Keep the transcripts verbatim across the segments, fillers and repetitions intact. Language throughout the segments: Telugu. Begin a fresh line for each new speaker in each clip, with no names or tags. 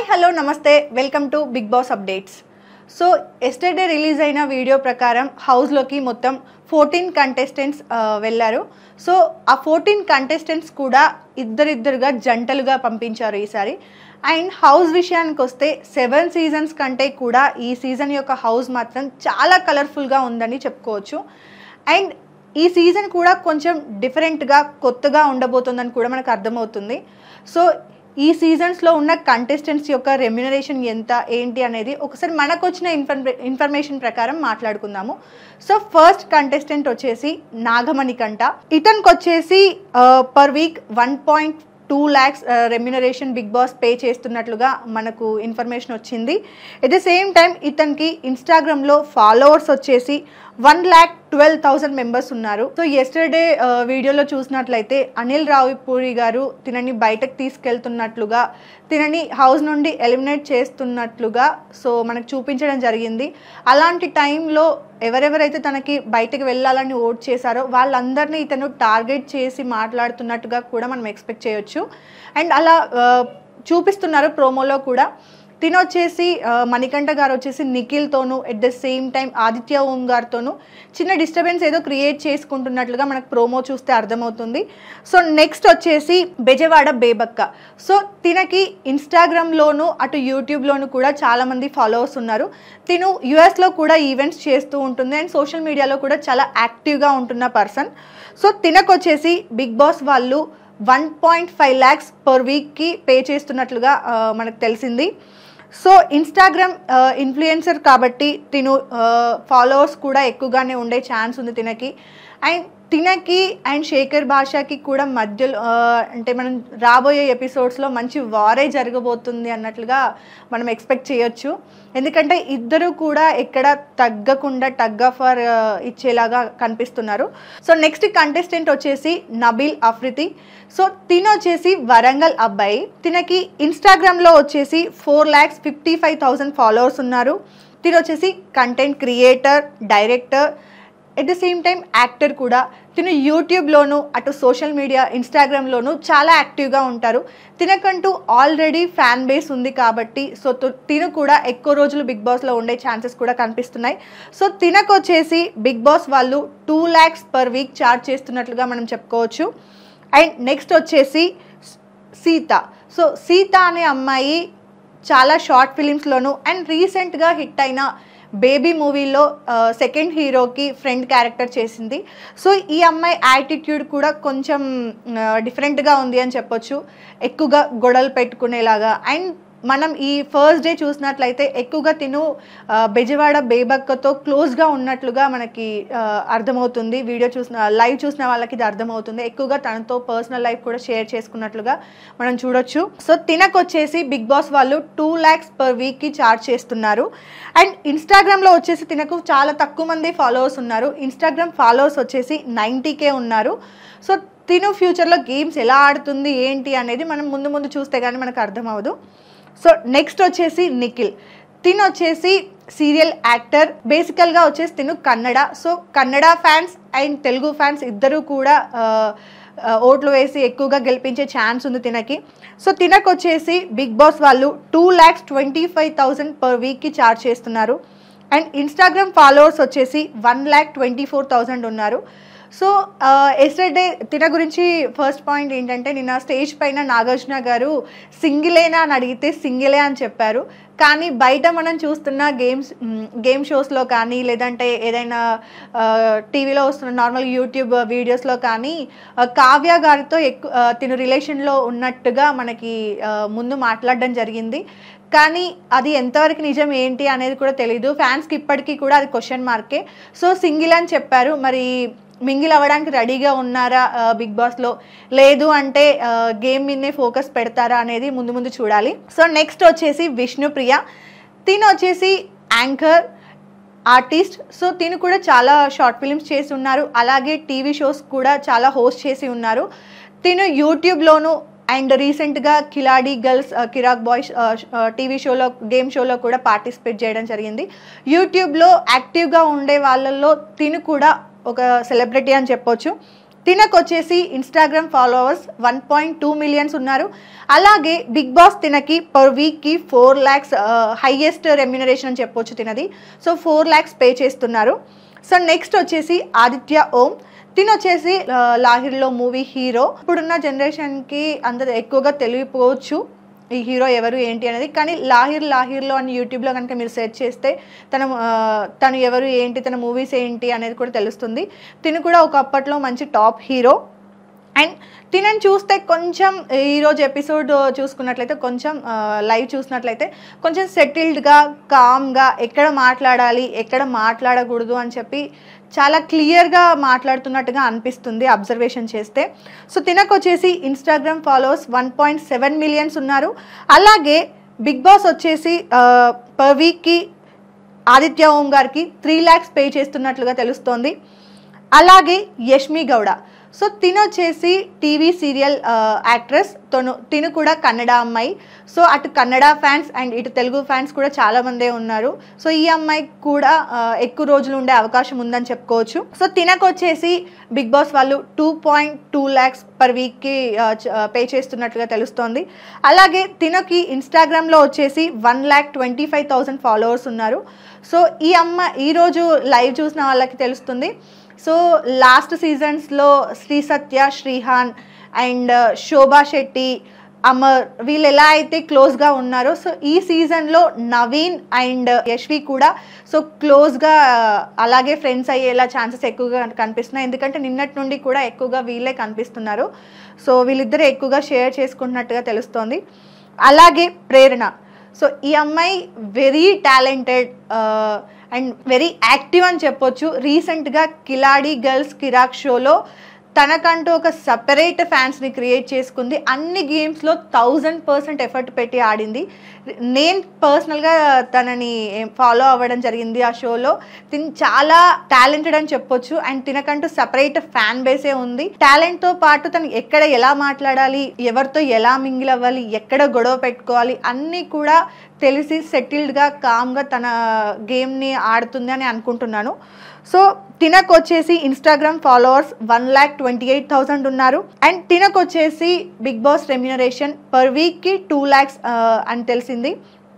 హలో నమస్తే welcome to Bigg Boss updates. So yesterday release అయిన వీడియో ప్రకారం హౌస్లోకి మొత్తం ఫోర్టీన్ కంటెస్టెంట్స్ వెళ్ళారు. సో ఆ ఫోర్టీన్ కంటెస్టెంట్స్ కూడా ఇద్దరిద్దరుగా జంటలుగా పంపించారు ఈసారి. అండ్ హౌస్ విషయానికి వస్తే సెవెన్ సీజన్స్ కంటే కూడా ఈ సీజన్ యొక్క హౌస్ మాత్రం చాలా కలర్ఫుల్గా ఉందని చెప్పుకోవచ్చు. అండ్ ఈ సీజన్ కూడా కొంచెం డిఫరెంట్గా కొత్తగా ఉండబోతుందని కూడా మనకు అర్థమవుతుంది. సో ఈ సీజన్స్లో ఉన్న కంటెస్టెంట్స్ యొక్క రెమ్యునరేషన్ ఎంత ఏంటి అనేది ఒకసారి మనకు వచ్చిన ఇన్ఫర్మే ఇన్ఫర్మేషన్ ప్రకారం మాట్లాడుకుందాము. సో ఫస్ట్ కంటెస్టెంట్ వచ్చేసి నాగమణికంట. ఇతనికి వచ్చేసి per week one point two lakhs remuneration Bigg Boss pay చేస్తున్నట్లుగా మనకు ఇన్ఫర్మేషన్ వచ్చింది. ఎట్ ద సేమ్ టైం ఇతనికి ఇన్స్టాగ్రామ్లో ఫాలోవర్స్ వచ్చేసి one lakh twelve thousand members ఉన్నారు. సో ఎస్టర్డే వీడియోలో చూసినట్లయితే అనిల్ రావిపూడి గారు తినని బయటకు తీసుకెళ్తున్నట్లుగా, తినని హౌస్ నుండి ఎలిమినేట్ చేస్తున్నట్లుగా సో మనకు చూపించడం జరిగింది. అలాంటి టైంలో ఎవరెవరైతే తనకి బయటకు వెళ్ళాలని ఓట్ చేశారో వాళ్ళందరినీ ఇతను టార్గెట్ చేసి మాట్లాడుతున్నట్టుగా కూడా మనం ఎక్స్పెక్ట్ చేయొచ్చు. అండ్ అలా చూపిస్తున్నారు ప్రోమోలో కూడా. తిన వచ్చేసి మణికంఠ గారు వచ్చేసి నిఖిల్తోనూ at the same time Aditya Om గారితోనూ చిన్న డిస్టర్బెన్స్ ఏదో క్రియేట్ చేసుకుంటున్నట్లుగా మనకు ప్రోమో చూస్తే అర్థమవుతుంది. సో నెక్స్ట్ వచ్చేసి బెజవాడ బేబక్క. సో తినకి ఇన్స్టాగ్రామ్లోను అటు యూట్యూబ్లోను కూడా చాలామంది ఫాలోవర్స్ ఉన్నారు. తిను యుఎస్లో కూడా ఈవెంట్స్ చేస్తూ ఉంటుంది అండ్ సోషల్ మీడియాలో కూడా చాలా యాక్టివ్గా ఉంటున్న పర్సన్. సో తినకు వచ్చేసి బిగ్ బాస్ వాళ్ళు one point five lakhs per వీక్కి పే చేస్తున్నట్లుగా మనకు తెలిసింది. సో ఇన్స్టాగ్రామ్ ఇన్ఫ్లుయెన్సర్ కాబట్టి తిను ఫాలోవర్స్ కూడా ఎక్కువగానే ఉండే ఛాన్స్ ఉంది తినకి. అండ్ తినకి అండ్ శేఖర్ భాషకి కూడా మధ్యలో అంటే మనం రాబోయే ఎపిసోడ్స్లో మంచి వారే జరగబోతుంది అన్నట్లుగా మనం ఎక్స్పెక్ట్ చేయొచ్చు. ఎందుకంటే ఇద్దరు కూడా ఎక్కడ తగ్గకుండా టగ్ ఆఫ్ వార్ ఇచ్చేలాగా కనిపిస్తున్నారు. సో నెక్స్ట్ కంటెస్టెంట్ వచ్చేసి నబీల్ అఫ్రిది. సో తిన వచ్చేసి వరంగల్ అబ్బాయి. తినకి ఇన్స్టాగ్రామ్లో వచ్చేసి four lakhs fifty five thousand followers ఉన్నారు. తిన వచ్చేసి content creator, director, at the same time actor కూడా. తిను యూట్యూబ్లోను అటు సోషల్ మీడియా ఇన్స్టాగ్రామ్లోను చాలా యాక్టివ్గా ఉంటారు. తినకంటూ ఆల్రెడీ ఫ్యాన్ బేస్ ఉంది కాబట్టి సో తిను కూడా ఎక్కువ రోజులు బిగ్ బాస్లో ఉండే ఛాన్సెస్ కూడా కనిపిస్తున్నాయి. సో తినకు వచ్చేసి బిగ్ బాస్ వాళ్ళు two lakhs per week charge చేస్తున్నట్లుగా మనం చెప్పుకోవచ్చు. అండ్ నెక్స్ట్ వచ్చేసి సీత. సో సీత అనే అమ్మాయి చాలా షార్ట్ ఫిలిమ్స్లోను అండ్ రీసెంట్గా హిట్ అయిన బేబీ మూవీలో సెకండ్ హీరోకి ఫ్రెండ్ క్యారెక్టర్ చేసింది. సో ఈ అమ్మాయి యాటిట్యూడ్ కూడా కొంచెం డిఫరెంట్గా ఉంది అని చెప్పొచ్చు, ఎక్కువగా గొడవలు పెట్టుకునేలాగా. అండ్ మనం ఈ ఫస్ట్ డే చూసినట్లయితే ఎక్కువగా తిను బెజవాడ బేబక్కతో క్లోజ్గా ఉన్నట్లుగా మనకి అర్థమవుతుంది. వీడియో చూసిన లైవ్ చూసిన వాళ్ళకి ఇది అర్థమవుతుంది. ఎక్కువగా తనతో పర్సనల్ లైఫ్ కూడా షేర్ చేసుకున్నట్లుగా మనం చూడొచ్చు. సో తినకు వచ్చేసి బిగ్ బాస్ వాళ్ళు టూ ల్యాక్స్ పర్ వీక్కి ఛార్జ్ చేస్తున్నారు. అండ్ ఇన్స్టాగ్రామ్లో వచ్చేసి తినకు చాలా తక్కువ మంది ఫాలోవర్స్ ఉన్నారు. ఇన్స్టాగ్రామ్ ఫాలోవర్స్ వచ్చేసి నైంటీ కే ఉన్నారు. సో తిను ఫ్యూచర్లో గేమ్స్ ఎలా ఆడుతుంది ఏంటి అనేది మనం ముందు ముందు చూస్తే కానీ మనకు అర్థం అవ్వదు. సో నెక్స్ట్ వచ్చేసి నిఖిల్. తిను వచ్చేసి సీరియల్ యాక్టర్. బేసికల్గా వచ్చేసి తిను Kannada. So Kannada fans and Telugu fans ఇద్దరు కూడా ఓట్లు వేసి ఎక్కువగా గెలిపించే ఛాన్స్ ఉంది తినకి. సో తినకు వచ్చేసి బిగ్ బాస్ వాళ్ళు two lakhs twenty five thousand per వీక్కి ఛార్జ్ చేస్తున్నారు. అండ్ ఇన్స్టాగ్రామ్ ఫాలోవర్స్ వచ్చేసి one lakh twenty four thousand ఉన్నారు. సో ఎస్టర్డే తిన గురించి ఫస్ట్ పాయింట్ ఏంటంటే నిన్న స్టేజ్ పైన నాగార్జున గారు సింగిలేనా అని అడిగితే సింగిలే అని చెప్పారు. కానీ బయట మనం చూస్తున్న గేమ్స్ గేమ్ షోస్లో కానీ లేదంటే ఏదైనా టీవీలో వస్తున్న నార్మల్ యూట్యూబ్ వీడియోస్లో కానీ కావ్య గారితో ఎక్కువ తిను రిలేషన్లో ఉన్నట్టుగా మనకి ముందు మాట్లాడడం జరిగింది. కానీ అది ఎంతవరకు నిజం ఏంటి అనేది కూడా తెలీదు. ఫ్యాన్స్కి ఇప్పటికీ కూడా అది క్వశ్చన్ మార్కే. సో సింగిల్ అని చెప్పారు. మరి మింగిల్ అవ్వడానికి రెడీగా ఉన్నారా బిగ్ బాస్లో, లేదు అంటే గేమ్ మీదనే ఫోకస్ పెడతారా అనేది ముందు ముందు చూడాలి. సో నెక్స్ట్ వచ్చేసి విష్ణుప్రియ. తిను వచ్చేసి యాంకర్, ఆర్టిస్ట్. సో తిను కూడా చాలా షార్ట్ ఫిలిమ్స్ చేసి ఉన్నారు. అలాగే టీవీ షోస్ కూడా చాలా హోస్ట్ చేసి ఉన్నారు. తిను యూట్యూబ్లోను అండ్ రీసెంట్గా Kiladi girls Kiraak boys TV షోలో గేమ్ షోలో కూడా పార్టిసిపేట్ చేయడం జరిగింది. యూట్యూబ్లో యాక్టివ్గా ఉండే వాళ్ళల్లో తిను కూడా ఒక సెలబ్రిటీ అని చెప్పొచ్చు. తినకు వచ్చేసి Instagram followers one point two millions ఉన్నారు. అలాగే బిగ్ బాస్ తినకి పర్ వీక్కి ఫోర్ ల్యాక్స్ హైయెస్ట్ రెమ్యునరేషన్ అని చెప్పొచ్చు తినది. సో ఫోర్ ల్యాక్స్ పే చేస్తున్నారు. సో నెక్స్ట్ వచ్చేసి ఆదిత్య ఓం. తిను వచ్చేసి లాహిర్లో మూవీ హీరో. ఇప్పుడున్న జనరేషన్కి అంత ఎక్కువగా తెలియపోవచ్చు ఈ హీరో ఎవరు ఏంటి అనేది, కానీ లాహిర్ లాహిర్లో అని యూట్యూబ్లో కనుక మీరు సెర్చ్ చేస్తే తన తను ఎవరు ఏంటి, తన మూవీస్ ఏంటి అనేది కూడా తెలుస్తుంది. తిను కూడా ఒకప్పట్లో మంచి టాప్ హీరో. అండ్ తినని చూస్తే కొంచెం ఈరోజు ఎపిసోడ్ చూసుకున్నట్లయితే కొంచెం లైవ్ చూసినట్లయితే కొంచెం సెటిల్డ్గా కామ్గా ఎక్కడ మాట్లాడాలి ఎక్కడ మాట్లాడకూడదు అని చెప్పి చాలా క్లియర్గా మాట్లాడుతున్నట్టుగా అనిపిస్తుంది అబ్జర్వేషన్ చేస్తే. సో తినకు వచ్చేసి Instagram followers one point seven millions ఉన్నారు. అలాగే బిగ్ బాస్ వచ్చేసి పర్ వీక్కి ఆదిత్య ఓం గారికి త్రీ ల్యాక్స్ పే చేస్తున్నట్లుగా తెలుస్తోంది. అలాగే యష్మి గౌడ. సో తిను వచ్చేసి టీవీ సీరియల్ యాక్ట్రెస్. తను తిను కూడా కన్నడ అమ్మాయి. సో అటు కన్నడ ఫ్యాన్స్ అండ్ ఇటు తెలుగు ఫ్యాన్స్ కూడా చాలామందే ఉన్నారు. సో ఈ అమ్మాయికి కూడా ఎక్కువ రోజులు ఉండే అవకాశం ఉందని చెప్పుకోవచ్చు. సో తినకు వచ్చేసి బిగ్ బాస్ వాళ్ళు two point two lakhs per వీక్కి పే చేస్తున్నట్లుగా తెలుస్తోంది. అలాగే తినకి ఇన్స్టాగ్రామ్లో వచ్చేసి one lakh twenty five thousand followers ఉన్నారు. సో ఈ అమ్మాయి ఈరోజు లైవ్ చూసిన వాళ్ళకి తెలుస్తుంది. సో లాస్ట్ సీజన్స్లో శ్రీ సత్య, శ్రీహాన్ అండ్ శోభా శెట్టి, అమర్ వీళ్ళు ఎలా అయితే క్లోజ్గా ఉన్నారో సో ఈ సీజన్లో నవీన్ అండ్ యశ్వి కూడా సో క్లోజ్గా అలాగే ఫ్రెండ్స్ అయ్యేలా ఛాన్సెస్ ఎక్కువగా కనిపిస్తున్నాయి. ఎందుకంటే నిన్నటి నుండి కూడా ఎక్కువగా వీళ్ళే కనిపిస్తున్నారు. సో వీళ్ళిద్దరూ ఎక్కువగా షేర్ చేసుకుంటున్నట్టుగా తెలుస్తోంది. అలాగే ప్రేరణ. సో ఈ అమ్మాయి very talented and very active అని చెప్పొచ్చు. రీసెంట్గా కిలాడి గర్ల్స్ కిరాక్ షోలో తనకంటూ ఒక సపరేట్ ఫ్యాన్స్ని క్రియేట్ చేసుకుంది. అన్ని గేమ్స్లో థౌజండ్ పర్సెంట్ ఎఫర్ట్ పెట్టి ఆడింది. నేను పర్సనల్గా తనని ఫాలో అవ్వడం జరిగింది ఆ షోలో. తిని చాలా టాలెంటెడ్ అని చెప్పొచ్చు. అండ్ తినకంటూ సపరేట్ ఫ్యాన్ బేసే ఉంది. టాలెంట్తో పాటు తను ఎక్కడ ఎలా మాట్లాడాలి, ఎవరితో ఎలా మింగిల్ అవ్వాలి, ఎక్కడ గొడవ పెట్టుకోవాలి అన్నీ కూడా తెలిసి సెటిల్డ్గా కామ్గా తన గేమ్ని ఆడుతుంది అని అనుకుంటున్నాను. సో తినకు వచ్చేసి Instagram followers one lakh twenty eight thousand ఉన్నారు. అండ్ తినకు వచ్చేసి బిగ్ బాస్ రెమ్యునరేషన్ పర్ వీక్కి టూ ల్యాక్స్ అని తెలిసింది.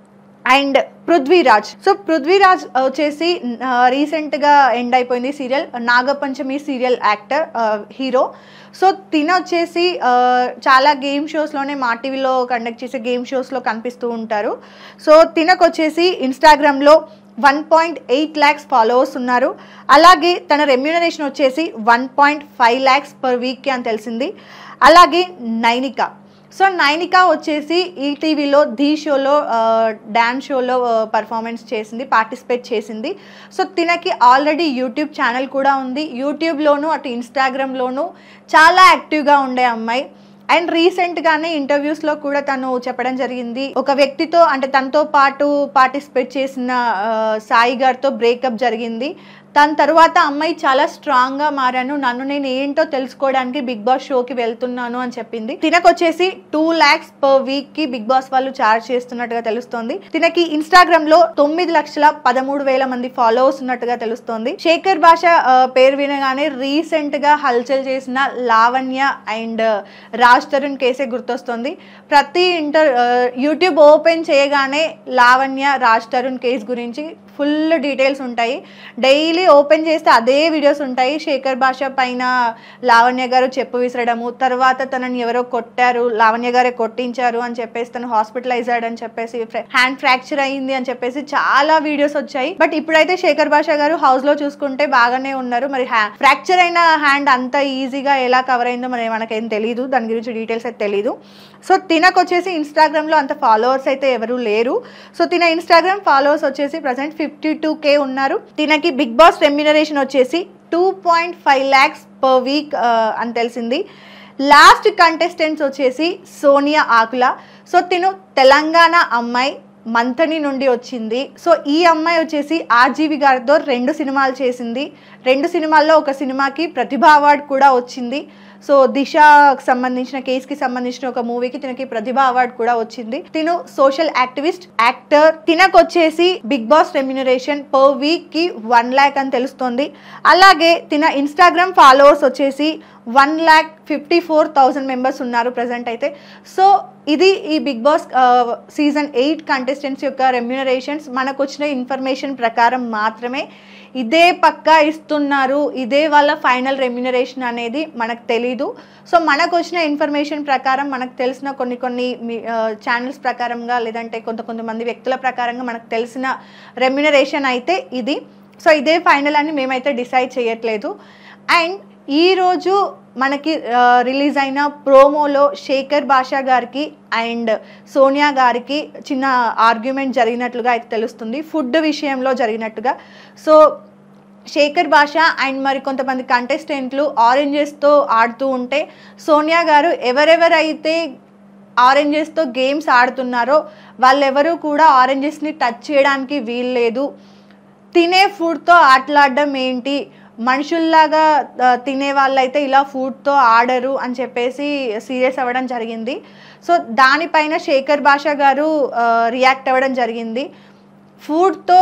అండ్ పృథ్వీరాజ్. సో పృథ్వీరాజ్ వచ్చేసి రీసెంట్గా ఎండ్ అయిపోయింది serial Nagapanchami serial actor hero. So తిన వచ్చేసి చాలా గేమ్ షోస్లోనే మా టీవీలో కండక్ట్ చేసే గేమ్ షోస్లో కనిపిస్తూ ఉంటారు. సో తినకు వచ్చేసి ఇన్స్టాగ్రామ్లో one point eight lakhs followers ఉన్నారు. అలాగే తన రెమ్యూనరేషన్ వచ్చేసి one point five lakhs per వీక్కి అని తెలిసింది. అలాగే నైనిక. సో నైనిక వచ్చేసి ఈటీవీలో ధీ షోలో డ్యాన్స్ షోలో పర్ఫార్మెన్స్ చేసింది, పార్టిసిపేట్ చేసింది. సో తినకి ఆల్రెడీ యూట్యూబ్ ఛానల్ కూడా ఉంది. యూట్యూబ్లోను అటు ఇన్స్టాగ్రామ్లోను చాలా యాక్టివ్గా ఉండే అమ్మాయి. అండ్ రీసెంట్గానే ఇంటర్వ్యూస్లో కూడా తను చెప్పడం జరిగింది, ఒక వ్యక్తితో అంటే తనతో పాటు పార్టిసిపేట్ చేసిన సాయి గారితో బ్రేకప్ జరిగింది. దాని తర్వాత అమ్మాయి చాలా స్ట్రాంగ్గా మారాను, నన్ను నేను ఏంటో తెలుసుకోవడానికి బిగ్ బాస్ షోకి వెళ్తున్నాను అని చెప్పింది. తినకొచ్చేసి టూ ల్యాక్స్ పర్ వీక్కి బిగ్ బాస్ వాళ్ళు చార్జ్ చేస్తున్నట్టుగా తెలుస్తోంది. తినకి ఇన్స్టాగ్రామ్లో తొమ్మిది లక్షల పదమూడు వేల మంది ఫాలోవర్స్ ఉన్నట్టుగా తెలుస్తోంది. శేఖర్ భాష పేరు వినగానే రీసెంట్గా హల్చల్ చేసిన లావణ్య అండ్ రాజ్ తరుణ్ కేసే గుర్తొస్తుంది. ప్రతి ఇంటర్ యూట్యూబ్ ఓపెన్ చేయగానే లావణ్య రాజ్ తరుణ్ కేసు గురించి ఫుల్ డీటెయిల్స్ ఉంటాయి. డైలీ ఓపెన్ చేస్తే అదే వీడియోస్ ఉంటాయి. శేఖర్ భాష పైన లావణ్య గారు చెప్పు విసరడము, తర్వాత తనని ఎవరో కొట్టారు, లావణ్య గారే కొట్టించారు అని చెప్పేసి తను హాస్పిటలైజ్ అని చెప్పేసి హ్యాండ్ ఫ్రాక్చర్ అయ్యింది అని చెప్పేసి చాలా వీడియోస్ వచ్చాయి. బట్ ఇప్పుడైతే శేఖర్ భాష గారు హౌస్ లో చూసుకుంటే బాగానే ఉన్నారు. మరి ఫ్రాక్చర్ అయిన హ్యాండ్ అంత ఈజీగా ఎలా కవర్ అయిందో మరి మనకేం తెలియదు, దాని గురించి డీటెయిల్స్ అయితే తెలీదు. సో తినకొచ్చేసి ఇన్స్టాగ్రామ్లో అంత ఫాలోవర్స్ అయితే ఎవరు లేరు. సో తిన ఇన్స్టాగ్రామ్ ఫాలోవర్స్ వచ్చేసి ప్రజెంట్ ఫిఫ్టీ టూ కే ఉన్నారు. తినకి బిగ్ బాస్ రెమ్యునరేషన్ వచ్చేసి two point five lakhs per week అని తెలిసింది. లాస్ట్ కంటెస్టెంట్స్ వచ్చేసి సోనియా ఆకుల. సో తిను తెలంగాణ అమ్మాయి, మంథని నుండి వచ్చింది. సో ఈ అమ్మాయి వచ్చేసి ఆర్జీవి గారితో రెండు సినిమాలు చేసింది. రెండు సినిమాల్లో ఒక సినిమాకి ప్రతిభ అవార్డు కూడా వచ్చింది. సో దిశకి సంబంధించిన కేసుకి సంబంధించిన ఒక మూవీకి తినకి ప్రతిభ అవార్డు కూడా వచ్చింది. తిను సోషల్ యాక్టివిస్ట్, యాక్టర్. తినకు వచ్చేసి Bigg Boss remuneration per week కి వన్ ల్యాక్ అని తెలుస్తుంది. అలాగే తిన ఇన్స్టాగ్రామ్ ఫాలోవర్స్ వచ్చేసి one lakh fifty four thousand members ఉన్నారు ప్రజెంట్ అయితే. సో ఇది ఈ Bigg Boss season eight contestants యొక్క రెమ్యూనరేషన్స్. మనకు వచ్చిన ఇన్ఫర్మేషన్ ప్రకారం మాత్రమే ఇదే పక్కా ఇస్తున్నారు, ఇదే వాళ్ళ ఫైనల్ రెమ్యూనరేషన్ అనేది మనకు తెలీదు. సో మనకు వచ్చిన ఇన్ఫర్మేషన్ ప్రకారం, మనకు తెలిసిన కొన్ని కొన్ని ఛానల్స్ ప్రకారంగా, లేదంటే కొంత కొంతమంది వ్యక్తుల ప్రకారంగా మనకు తెలిసిన రెమ్యూనరేషన్ అయితే ఇది. సో ఇదే ఫైనల్ అని మేమైతే డిసైడ్ చేయట్లేదు. అండ్ ఈరోజు మనకి రిలీజ్ అయిన ప్రోమోలో శేఖర్ భాషా గారికి అండ్ సోనియా గారికి చిన్న ఆర్గ్యుమెంట్ జరిగినట్లుగా అయితే తెలుస్తుంది, ఫుడ్ విషయంలో జరిగినట్టుగా. సో శేఖర్ భాషా అండ్ మరి కొంతమంది కంటెస్టెంట్లు ఆరెంజెస్తో ఆడుతూ ఉంటే సోనియా గారు ఎవరెవరైతే ఆరెంజెస్తో గేమ్స్ ఆడుతున్నారో వాళ్ళెవరూ కూడా ఆరెంజెస్ని టచ్ చేయడానికి వీల్లేదు, తినే ఫుడ్తో ఆటలాడడం ఏంటి, మనుషుల్లాగా తినే వాళ్ళైతే ఇలా ఫుడ్తో ఆడరు అని చెప్పేసి సీరియస్ అవ్వడం జరిగింది. సో దానిపైన శేఖర్ భాషా గారు రియాక్ట్ అవ్వడం జరిగింది. ఫుడ్తో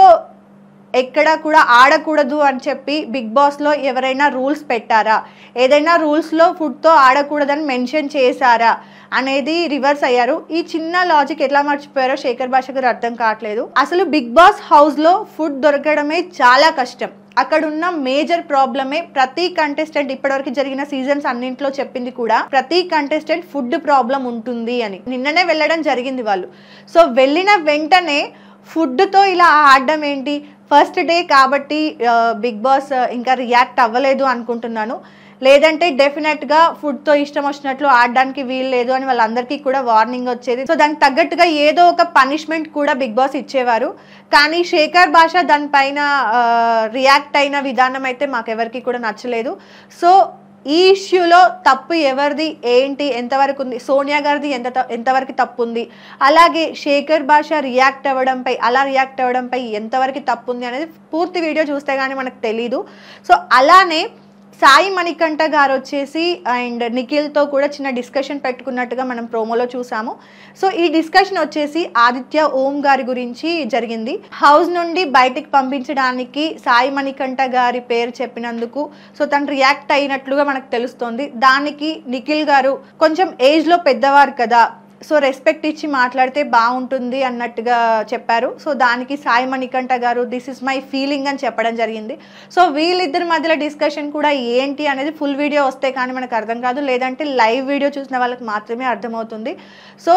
ఎక్కడా కూడా ఆడకూడదు అని చెప్పి బిగ్ బాస్లో ఎవరైనా రూల్స్ పెట్టారా, ఏదైనా రూల్స్లో ఫుడ్తో ఆడకూడదని మెన్షన్ చేశారా అనేది రివర్స్ అయ్యారు. ఈ చిన్న లాజిక్ ఎట్లా మర్చిపోయారో శేఖర్ భాష గారు అర్థం కావట్లేదు. అసలు బిగ్ బాస్ హౌస్లో ఫుడ్ దొరకడమే చాలా కష్టం. అక్కడ ఉన్న మేజర్ ప్రాబ్లమే ప్రతి కంటెస్టెంట్ ఇప్పటివరకు జరిగిన సీజన్స్ అన్నింటిలో చెప్పింది కూడా, ప్రతి కంటెస్టెంట్ ఫుడ్ ప్రాబ్లం ఉంటుంది అని. నిన్ననే వెళ్ళడం జరిగింది వాళ్ళు. సో వెళ్ళిన వెంటనే ఫుడ్తో ఇలా ఆడడం ఏంటి? ఫస్ట్ డే కాబట్టి బిగ్ బాస్ ఇంకా రియాక్ట్ అవ్వలేదు అనుకుంటున్నాను, లేదంటే డెఫినెట్గా ఫుడ్తో ఇష్టం వచ్చినట్లు ఆడడానికి వీలు లేదు అని వాళ్ళందరికీ కూడా వార్నింగ్ వచ్చేది. సో దానికి తగ్గట్టుగా ఏదో ఒక పనిష్మెంట్ కూడా బిగ్ బాస్ ఇచ్చేవారు. కానీ శేఖర్ భాష దానిపైన రియాక్ట్ అయిన విధానం అయితే మాకెవరికి కూడా నచ్చలేదు. సో ఈ ఇష్యూలో తప్పు ఎవరిది ఏంటి, ఎంతవరకు ఉంది, సోనియా గారిది ఎంత ఎంతవరకు తప్పు ఉంది, అలాగే శేఖర్ భాష రియాక్ట్ అవ్వడంపై అలా రియాక్ట్ అవ్వడంపై ఎంతవరకు తప్పు ఉంది అనేది పూర్తి వీడియో చూస్తే కానీ మనకు తెలీదు. సో అలానే సాయి మణికంఠ గారు వచ్చేసి అండ్ నిఖిల్తో కూడా చిన్న డిస్కషన్ పెట్టుకున్నట్టుగా మనం ప్రోమోలో చూసాము. సో ఈ డిస్కషన్ వచ్చేసి ఆదిత్య ఓం గారి గురించి జరిగింది. హౌస్ నుండి బయటికి పంపించడానికి సాయి మణికంఠ గారి పేరు చెప్పినందుకు సో తను రియాక్ట్ అయినట్లుగా మనకు తెలుస్తుంది. దానికి నిఖిల్ గారు కొంచెం ఏజ్లో పెద్దవారు కదా, సో రెస్పెక్ట్ ఇచ్చి మాట్లాడితే బాగుంటుంది అన్నట్టుగా చెప్పారు. సో దానికి సాయి మణికంఠ గారు దిస్ ఇస్ మై ఫీలింగ్ అని చెప్పడం జరిగింది. సో వీళ్ళిద్దరి మధ్యలో డిస్కషన్ కూడా ఏంటి అనేది ఫుల్ వీడియో వస్తే కానీ మనకు అర్థం కాదు, లేదంటే లైవ్ వీడియో చూసిన వాళ్ళకి మాత్రమే అర్థమవుతుంది. సో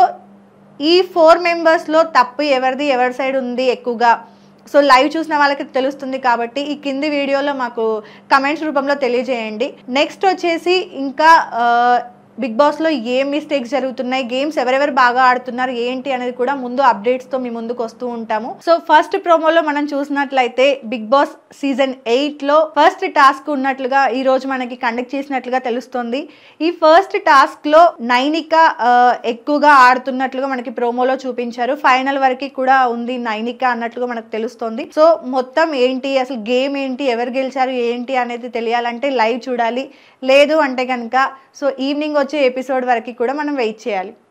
ఈ ఫోర్ మెంబర్స్లో తప్పు ఎవరిది, ఎవరి సైడ్ ఉంది ఎక్కువగా, సో లైవ్ చూసిన వాళ్ళకి తెలుస్తుంది. కాబట్టి ఈ కింది వీడియోలో మాకు కమెంట్స్ రూపంలో తెలియజేయండి. నెక్స్ట్ వచ్చేసి ఇంకా బిగ్ బాస్లో ఏం మిస్టేక్స్ జరుగుతున్నాయి, గేమ్స్ ఎవరెవరు బాగా ఆడుతున్నారు ఏంటి అనేది కూడా ముందు అప్డేట్స్తో మీ ముందుకు వస్తూ ఉంటాము. సో ఫస్ట్ ప్రోమోలో మనం చూసినట్లయితే బిగ్ బాస్ సీజన్ ఎయిట్లో ఫస్ట్ టాస్క్ ఉన్నట్లుగా ఈ రోజు మనకి కండక్ట్ చేసినట్లుగా తెలుస్తుంది. ఈ ఫస్ట్ టాస్క్లో నైనిక ఎక్కువగా ఆడుతున్నట్లుగా మనకి ప్రోమోలో చూపించారు. ఫైనల్ వరకు కూడా ఉంది నైనిక అన్నట్లుగా మనకు తెలుస్తుంది. సో మొత్తం ఏంటి, అసలు గేమ్ ఏంటి, ఎవరు గెలిచారు ఏంటి అనేది తెలియాలంటే లైవ్ చూడాలి, లేదు అంటే కనుక సో ఈవినింగ్ వచ్చే ఎపిసోడ్ వరకు కూడా మనం వెయిట్ చేయాలి.